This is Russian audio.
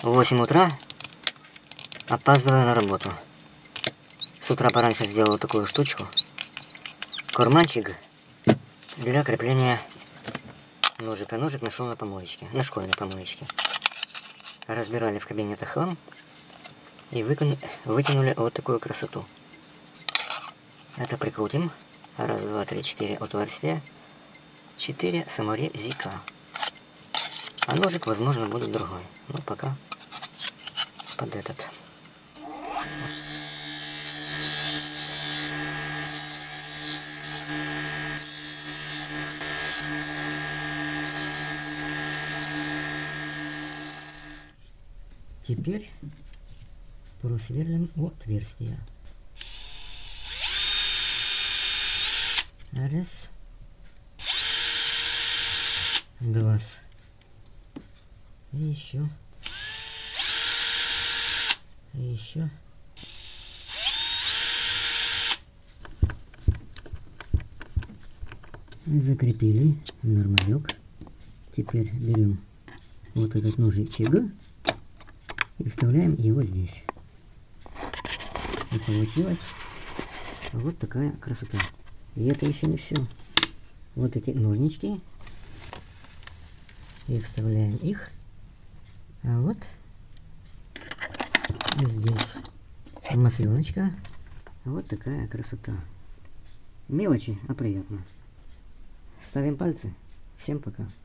8 утра, опаздываю на работу. С утра пораньше сделал такую штучку. Карманчик для крепления ножика. Ножик нашел на помоечке, на школьной помоечке. Разбирали в кабинетах хлам и вытянули вот такую красоту. Это прикрутим. Раз, два, три, 4 отверстия. 4 саморезика. А ножик, возможно, будет другой. Но пока под этот. Теперь просверлим отверстия. Раз. Два. И еще. И еще. Закрепили нормалек. Теперь берем вот этот ножичек и вставляем его здесь. И получилась вот такая красота. И это еще не все. Вот эти ножнички. И вставляем их. А вот здесь масленочка. Вот такая красота. Мелочи, а приятно. Ставим пальцы. Всем пока.